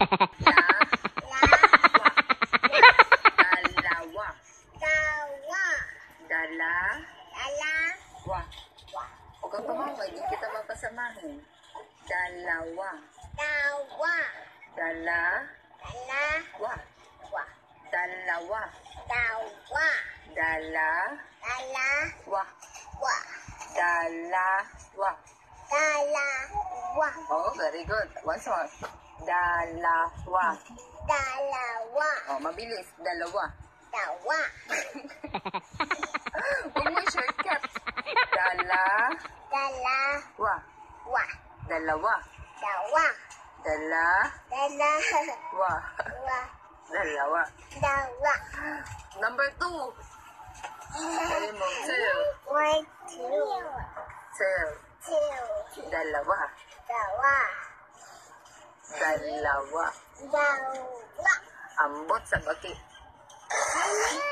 Dalawa. Dalawa. Huwag kang tumawa, hindi kita mapasamahin. Dalawa. Dalawa. Dalawa. Dalawa. Dalawa. Oh, very good. Once more. Dalawa. Oh, mabilis. Dalawa. Huwag mo shortcut. Dalawa. Dalawa. Dalawa. Number 2. Sabi mo, two. Dalawa. Dalawa. Ambot sa baki.